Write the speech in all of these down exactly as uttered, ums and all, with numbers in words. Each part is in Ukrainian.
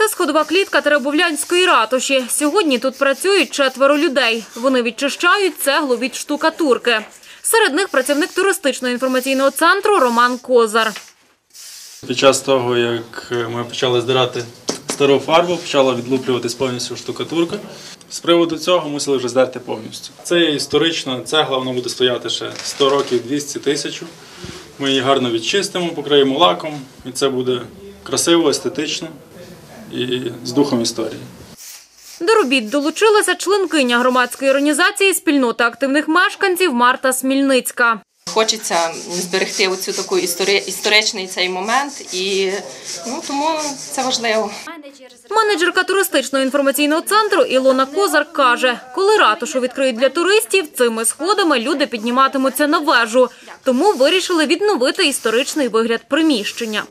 Це сходова клітка Теребовлянської ратуші. Сьогодні тут працюють четверо людей. Вони відчищають цеглу від штукатурки. Серед них працівник туристичного інформаційного центру Роман Козар. Під час того, як ми почали здирати стару фарбу, почала відлуплюватись повністю штукатурка. З приводу цього мусили вже здерти повністю. Це є історична цегла, вона буде стояти ще сто років, двісті, тисячу. Ми її гарно відчистимо, покриємо лаком, і це буде красиво, естетично і з духом історії. До робіт долучилася членкиня громадської організації «Спільнота активних мешканців» Марта Смільницька. Хочеться зберегти оцю таку істори... історичний цей момент, і ну, тому це важливо. Менеджерка туристичного інформаційного центру Ілона Козар каже, коли ратушу відкриють для туристів, цими сходами люди підніматимуться на вежу. Тому вирішили відновити історичний вигляд приміщення.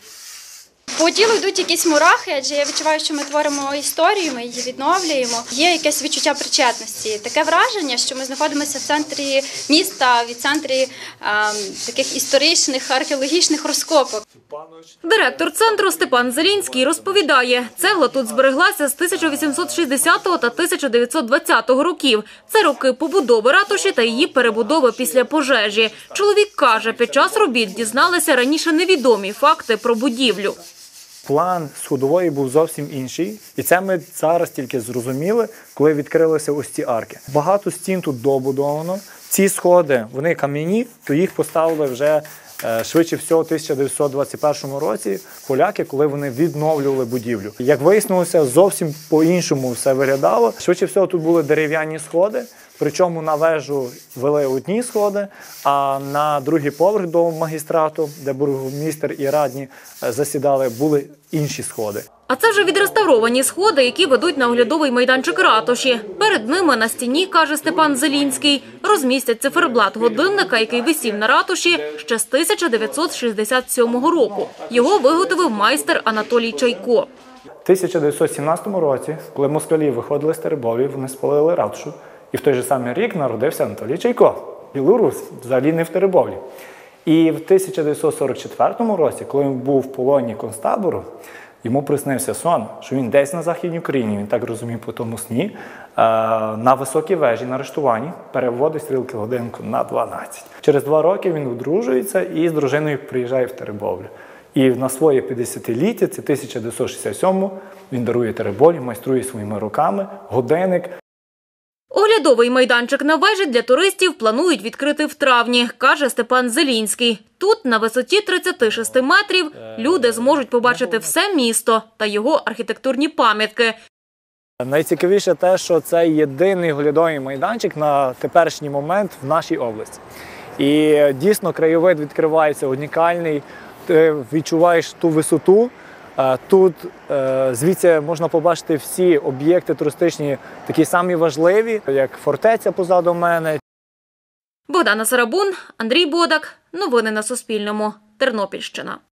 По тілу йдуть якісь мурахи, адже я відчуваю, що ми творимо історію, ми її відновлюємо. Є якесь відчуття причетності. Таке враження, що ми знаходимося в центрі міста, в центрі е, таких історичних, археологічних розкопок. Директор центру Степан Зелінський розповідає, цегла тут збереглася з тисяча вісімсот шістдесятого та тисяча дев'ятсот двадцятого років. Це роки побудови ратуші та її перебудови після пожежі. Чоловік каже, під час робіт дізналися раніше невідомі факти про будівлю. План сходової був зовсім інший, і це ми зараз тільки зрозуміли, коли відкрилися ось ці арки. Багато стін тут добудовано. Ці сходи, вони кам'яні, то їх поставили вже швидше всього в тисяча дев'ятсот двадцять першому році поляки, коли вони відновлювали будівлю. Як вияснилося, зовсім по-іншому все виглядало. Швидше всього тут були дерев'яні сходи, причому на вежу вели одні сходи, а на другий поверх до магістрату, де бургомістр і радні засідали, були інші сходи. А це вже відреставровані сходи, які ведуть на оглядовий майданчик ратуші. Перед ними на стіні, каже Степан Зелінський, розмістять циферблат годинника, який висів на ратуші ще з тисяча дев'ятсот шістдесят сьомого року. Його виготовив майстер Анатолій Чайко. В тисяча дев'ятсот сімнадцятому році, коли москалі виходили з Теребовлі, вони спалили ратушу. І в той же самий рік народився Анатолій Чайко, білорус, взагалі не в Теребовлі. І в тисяча дев'ятсот сорок четвертому році, коли він був в полоні концтабору, йому приснився сон, що він десь на Західній Україні, він так розумів по тому сні, на високій вежі на арештуванні переводить стрілки годинку на дванадцять. Через два роки він одружується і з дружиною приїжджає в Теребовлю. І на своє п'ятдесятиліття, це тисяча дев'ятсот шістдесят сьомому, він дарує Теребовлі, майструє своїми руками годинник. Оглядовий майданчик на вежі для туристів планують відкрити в травні, каже Степан Зелінський. Тут, на висоті тридцяти шести метрів, люди зможуть побачити все місто та його архітектурні пам'ятки. Найцікавіше те, що це єдиний оглядовий майданчик на теперішній момент в нашій області. І дійсно краєвид відкривається унікальний, ти відчуваєш ту висоту. Тут звідси можна побачити всі об'єкти туристичні, такі самі важливі, як фортеця позаду мене. Богдана Сарабун, Андрій Бодак. Новини на Суспільному. Тернопільщина.